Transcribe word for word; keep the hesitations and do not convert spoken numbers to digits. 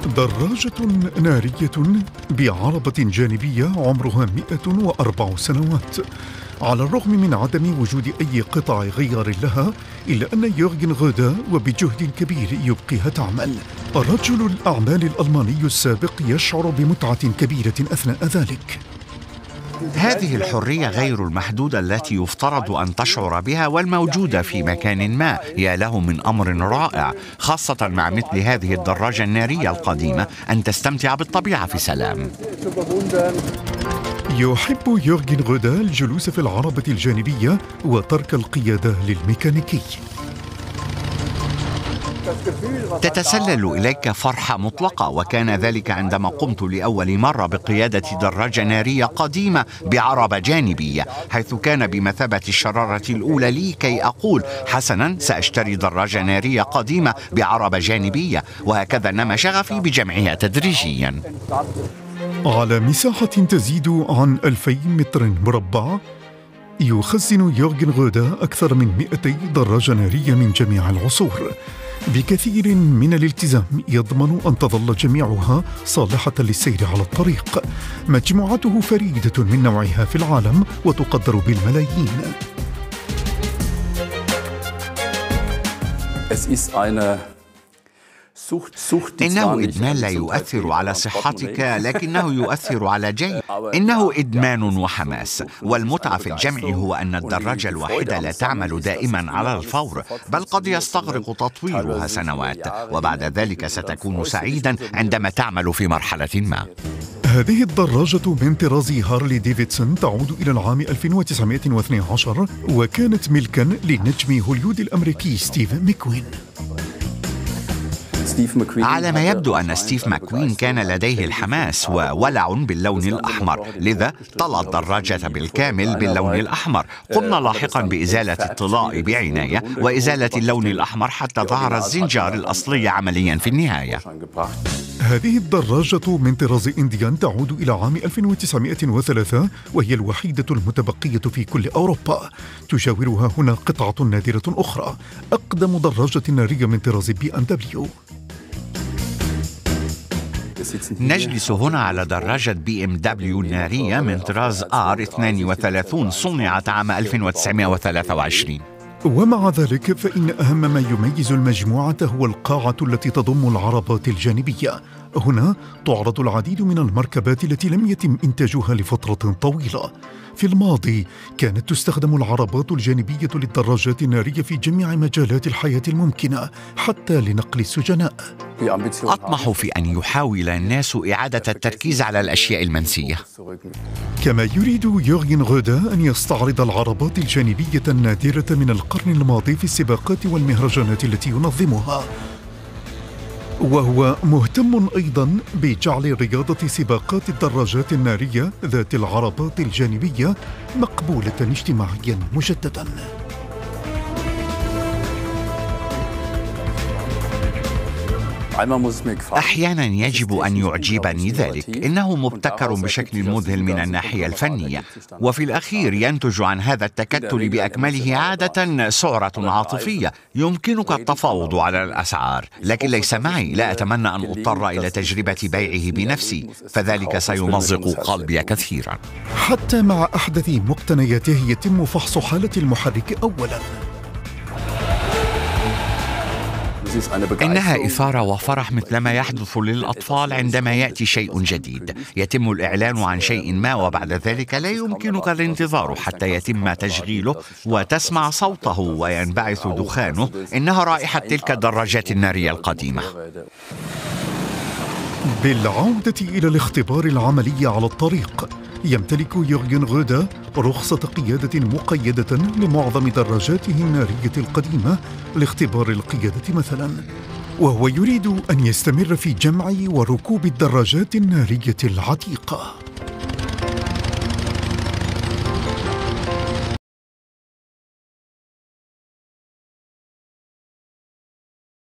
دراجة نارية بعربة جانبية عمرها مئة وأربع سنوات. على الرغم من عدم وجود أي قطع غيار لها، إلا أن يورغن غودا وبجهد كبير يبقيها تعمل. رجل الأعمال الألماني السابق يشعر بمتعة كبيرة أثناء ذلك. هذه الحرية غير المحدودة التي يفترض أن تشعر بها والموجودة في مكان ما، يا له من أمر رائع، خاصة مع مثل هذه الدراجة النارية القديمة، أن تستمتع بالطبيعة في سلام. يحب يورغن غودا الجلوس في العربة الجانبية وترك القيادة للميكانيكي. تتسلل إليك فرحة مطلقة، وكان ذلك عندما قمت لأول مرة بقيادة دراجة نارية قديمة بعربة جانبية، حيث كان بمثابة الشرارة الأولى لي كي أقول حسناً سأشتري دراجة نارية قديمة بعربة جانبية، وهكذا نما شغفي بجمعها تدريجياً. على مساحة تزيد عن ألفين متر مربع، يخزن يورغن غودا أكثر من مئتي دراجة نارية من جميع العصور. بكثير من الالتزام يضمن أن تظل جميعها صالحة للسير على الطريق. مجموعته فريدة من نوعها في العالم وتقدر بالملايين. إنه إدمان لا يؤثر على صحتك، لكنه يؤثر على جيبك. إنه إدمان وحماس، والمتعة في الجمع هو أن الدراجة الواحدة لا تعمل دائما على الفور، بل قد يستغرق تطويرها سنوات، وبعد ذلك ستكون سعيدا عندما تعمل في مرحلة ما. هذه الدراجة من طراز هارلي ديفيدسون تعود إلى العام ألف وتسعمئة واثني عشر، وكانت ملكا لنجم هوليوود الأمريكي ستيف ماكوين. على ما يبدو أن ستيف ماكوين كان لديه الحماس وولع باللون الأحمر، لذا طلى الدراجة بالكامل باللون الأحمر. قمنا لاحقا بإزالة الطلاء بعناية وإزالة اللون الأحمر حتى ظهر الزنجار الأصلي عمليا في النهاية. هذه الدراجة من طراز إنديان تعود إلى عام ألف وتسعمئة وثلاثة، وهي الوحيدة المتبقية في كل أوروبا. تجاورها هنا قطعة نادرة أخرى، أقدم دراجة نارية من طراز بي إم دبليو. نجلس هنا على دراجة بي إم دبليو نارية من طراز آر اثنين وثلاثين، صنعت عام ألف وتسعمئة وثلاثة وعشرين. ومع ذلك فإن أهم ما يميز المجموعة هو القاعة التي تضم العربات الجانبية. هنا تعرض العديد من المركبات التي لم يتم إنتاجها لفترة طويلة. في الماضي كانت تستخدم العربات الجانبية للدراجات النارية في جميع مجالات الحياة الممكنة، حتى لنقل السجناء. أطمح في أن يحاول الناس إعادة التركيز على الأشياء المنسية. كما يريد يورغن غودا أن يستعرض العربات الجانبية النادرة من القرن الماضي في السباقات والمهرجانات التي ينظمها. وهو مهتم أيضا بجعل رياضة سباقات الدراجات النارية ذات العربات الجانبية مقبولة اجتماعيا مجددا. أحيانا يجب أن يعجبني ذلك، إنه مبتكر بشكل مذهل من الناحية الفنية، وفي الأخير ينتج عن هذا التكتل بأكمله عادة سعرة عاطفية. يمكنك التفاوض على الأسعار، لكن ليس معي. لا أتمنى أن أضطر إلى تجربة بيعه بنفسي، فذلك سيمزق قلبي كثيرا. حتى مع أحدث مقتنياته يتم فحص حالة المحرك أولا. إنها إثارة وفرح مثلما يحدث للأطفال عندما يأتي شيء جديد. يتم الإعلان عن شيء ما، وبعد ذلك لا يمكنك الانتظار حتى يتم تشغيله وتسمع صوته وينبعث دخانه. إنها رائحة تلك الدراجات النارية القديمة. بالعودة إلى الاختبار العملي على الطريق، يمتلك يورغن غودا رخصة قيادة مقيدة لمعظم دراجاته النارية القديمة لاختبار القيادة مثلا، وهو يريد أن يستمر في جمع وركوب الدراجات النارية العتيقة.